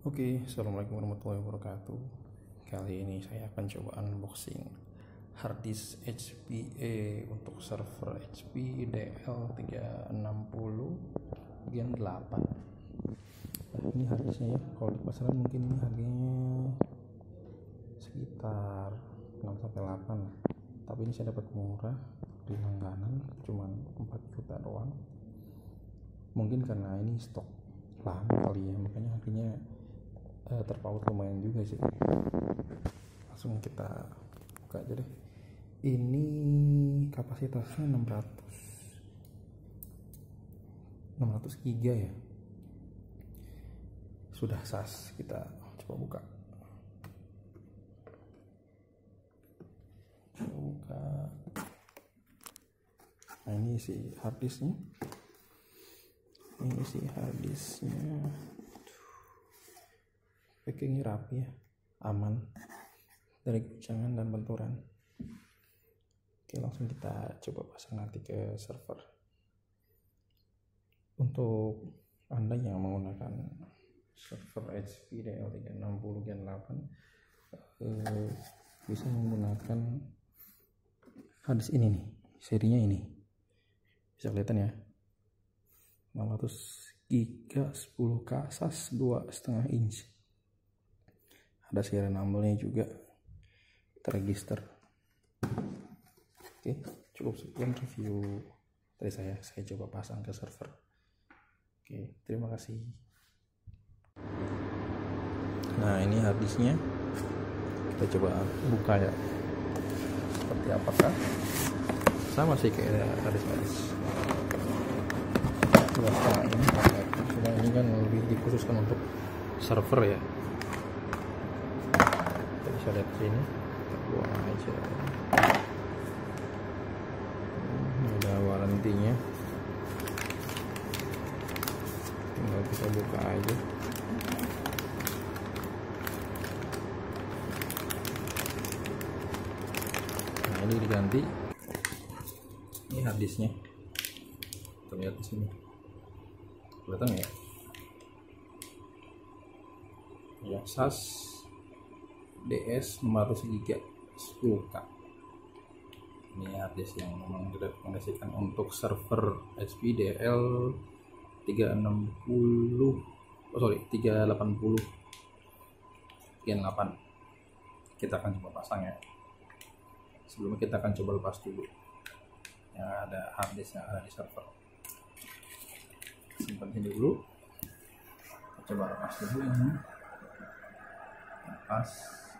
Oke, assalamualaikum warahmatullahi wabarakatuh. Kali ini saya akan coba unboxing harddisk HP untuk server HP DL360 Gen 8. Nah, ini harddisknya ya. Kalau di pasaran mungkin ini harganya sekitar 6-8 lah. Tapi ini saya dapat murah di langganan, cuman 4 juta doang. Mungkin karena ini stok lama kali ya, makanya harganya terpaut lumayan juga sih. Langsung kita buka aja deh. Ini kapasitasnya 600 giga ya. Sudah SAS, kita coba buka. Nah, ini si harddisknya. Packingnya rapi ya, aman dari guncangan dan benturan. Oke, langsung kita coba pasang nanti ke server. Untuk Anda yang menggunakan server HP DL360 Gen 8 bisa menggunakan harddisk ini nih, serinya ini. Bisa kelihatan ya, 600 giga 10K SAS 2,5 inch. Ada serial numbernya juga, terregister. Oke, cukup sekian review dari saya coba pasang ke server. Oke, terima kasih. Nah, ini harddisknya, kita coba buka ya, seperti apakah sama sih kayak harddisk ini. Cuma ini kan lebih dikhususkan untuk server ya. Bisa lihat sini, buang aja. Ini ada warantinya, tinggal kita buka aja. Nah, ini diganti. Ini harddisknya, kita lihat di sini, kelihatan ya? Ya, SAS DS 500 GB 10K. Ini harddisk yang memang direkomendasikan untuk server HP DL380 Gen 8. Kita akan coba pasang ya. Sebelumnya kita akan coba lepas dulu yang ada harddisk yang ada di server. Simpan sini dulu. Kita coba lepas dulu ini. Lepas.